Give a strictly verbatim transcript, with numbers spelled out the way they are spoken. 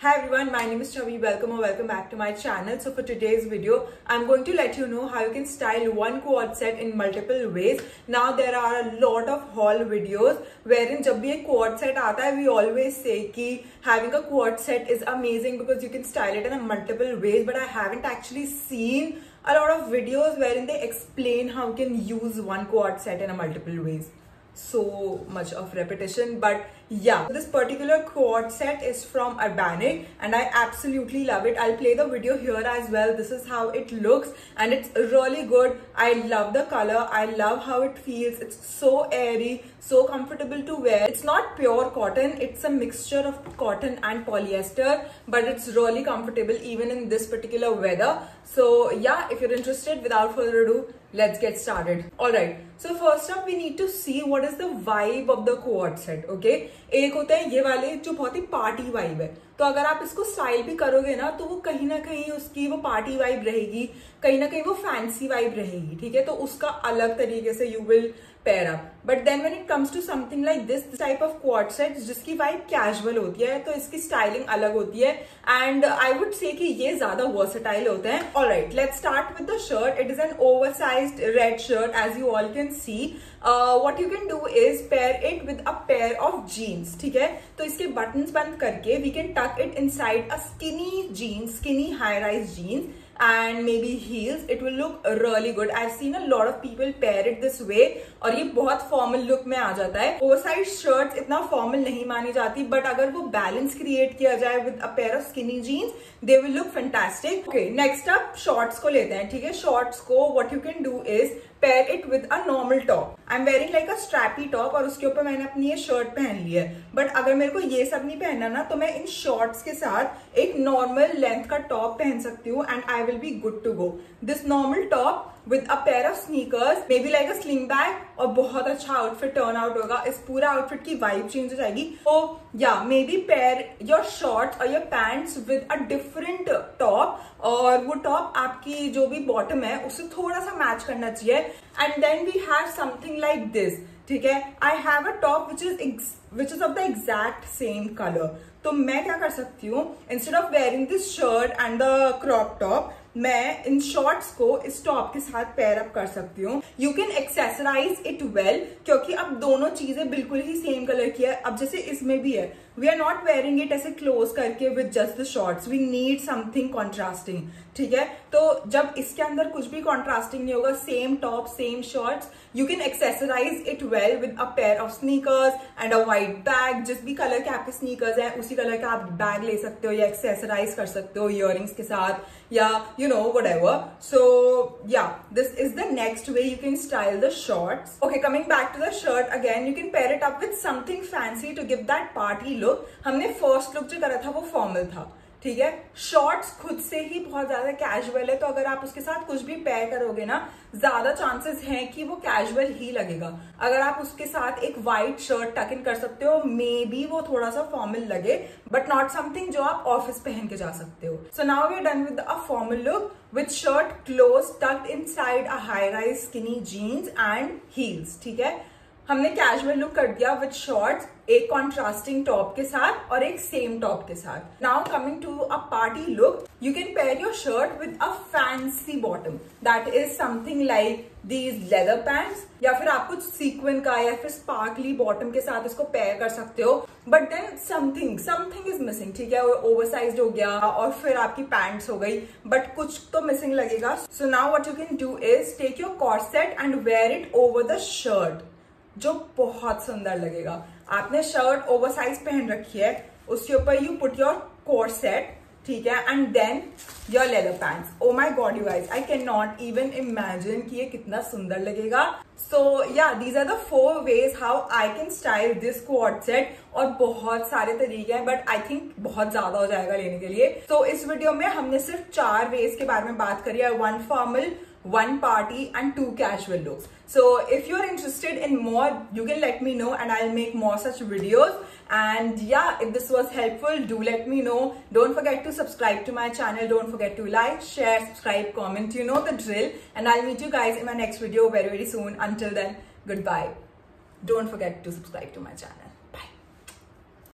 Hi everyone, my name is Chavi. Welcome or welcome back to my channel. So for today's video, I'm going to let you know how you can style one quad set in multiple ways. Now there are a lot of haul videos wherein जब भी एक quad set आता है, we always say कि having a quad set is amazing because you can style it in a multiple ways. But I haven't actually seen a lot of videos wherein they explain how you can use one quad set in a multiple ways. So much of repetition, but yeah, this particular quad set is from Urbanic and I absolutely love it. I'll play the video here as well. This is how it looks and it's really good. I love the color. I love how it feels. It's so airy, so comfortable to wear. It's not pure cotton. It's a mixture of cotton and polyester, but it's really comfortable even in this particular weather. So yeah, if you're interested, without further ado, let's get started. Alright, so first up we need to see what is the vibe of the quad set. Okay, एक होता है ये वाले जो बहुत ही party vibe है, तो अगर आप इसको स्टाइल भी करोगे ना तो वो कहीं ना कहीं उसकी वो पार्टी वाइब रहेगी, कहीं ना कहीं वो फैंसी वाइब रहेगी. ठीक है, तो उसका अलग तरीके से you will pair up. But then when it comes to something like this, this type of quad sets जिसकी वाइब कैजुअल होती है, तो इसकी स्टाइलिंग अलग होती है एंड आई वुड से कि ये ज्यादा वर्सेटाइल होते हैं. Alright, let's start with the shirt. It is an oversized red shirt as you all can see. What you can do is pair it with a pair of jeans. ठीक है, तो इसके buttons बंद करके we can tuck it inside a skinny jeans, skinny high rise jeans and maybe heels. It will look really good. I've seen a lot of people pair it this way और ये बहुत formal look में आ जाता है. Oversize shirts इतना formal नहीं मानी जाती, बट अगर वो बैलेंस क्रिएट किया जाए with a pair of skinny jeans, they will look fantastic. Okay, next up shorts को लेते हैं. ठीक है, शॉर्ट्स को what you can do is pair it with a normal top. I'm wearing like a strappy top और उसके ऊपर मैंने अपनी ये शर्ट पहन ली है. बट अगर मेरे को ये सब नहीं पहनना ना, तो मैं इन शॉर्ट्स के साथ एक नॉर्मल लेंथ का टॉप पहन सकती हूँ and I will be good to go. This normal top with a pair of sneakers, maybe like a sling bag, और बहुत अच्छा आउटफिट टर्न आउट होगा. इस पूरा आउटफिट की वाइब चेंज हो जाएगी. तो या maybe pair your shorts और your pants with a different top, और वो टॉप आपकी जो भी बॉटम है उससे थोड़ा सा मैच करना चाहिए. And then we have something like this. ठीक है, I have a top which is which is of the exact same colour. तो मैं क्या कर सकती हूँ, instead of wearing this shirt and the crop top, मैं इन शॉर्ट्स को इस टॉप के साथ पेयर अप कर सकती हूँ. You can accessorise it well, क्योंकि अब दोनों चीजें बिल्कुल ही सेम कलर की है. अब जैसे इसमें भी है, we are not wearing it ऐसे क्लोज करके with just the shorts, we need something contrasting. ठीक है, तो जब इसके अंदर कुछ भी कॉन्ट्रास्टिंग नहीं होगा, same top same shorts, you can accessorise it well with a pair of sneakers and a white bag. जिस भी कलर के आपके स्नीकर्स हैं उसी कलर का आप बैग ले सकते हो या एक्सेसराइज कर सकते हो इयररिंग्स के साथ, या you know whatever. So yeah, this is the next way you can style the shorts. Okay, coming back to the shirt again, you can pair it up with something fancy to give that party look. हमने first look जो करा था वो formal था. ठीक है, shorts खुद से ही बहुत ज्यादा कैजुअल है, तो अगर आप उसके साथ कुछ भी पेयर करोगे ना, ज्यादा चांसेस हैं कि वो कैजुअल ही लगेगा. अगर आप उसके साथ एक व्हाइट शर्ट टक इन कर सकते हो, मे बी वो थोड़ा सा फॉर्मल लगे, बट नॉट समथिंग जो आप ऑफिस पहन के जा सकते हो. So now we are done with a formal look with shirt close tucked inside a high rise skinny jeans and heels. ठीक है, हमने कैजुअल लुक कर दिया विद शॉर्ट्स, एक कॉन्ट्रास्टिंग टॉप के साथ और एक सेम टॉप के साथ. Now coming to a party look, you can pair your shirt with a fancy bottom. That is something like these leather pants, या फिर आप कुछ सीक्वेंस का या फिर स्पार्कली बॉटम के साथ इसको पेयर कर सकते हो. But then something something is missing. ठीक है, ओवरसाइज्ड हो गया और फिर आपकी पैंट्स हो गई, बट कुछ तो मिसिंग लगेगा. So now what you can do is take your corset and wear it over the shirt, जो बहुत सुंदर लगेगा. आपने शर्ट ओवरसाइज पहन रखी है, उसके ऊपर यू पुट योर कॉर्सेट. ठीक है, and then your leather pants. Oh my god you guys, I can not even imagine कि ये कितना सुंदर लगेगा. So yeah, these are the four ways how I can style this quad set. और बहुत सारे तरीके हैं, बट आई थिंक बहुत ज्यादा हो जाएगा लेने के लिए. तो so, इस वीडियो में हमने सिर्फ चार वेज के बारे में बात करी है. One formal, one party and two casual looks. So if you're interested in more, you can let me know and I'll make more such videos. And yeah, if this was helpful, do let me know. Don't forget to subscribe to my channel. Don't forget to like, share, subscribe, comment. You know the drill. And I'll meet you guys in my next video very very soon. Until then, goodbye. Don't forget to subscribe to my channel.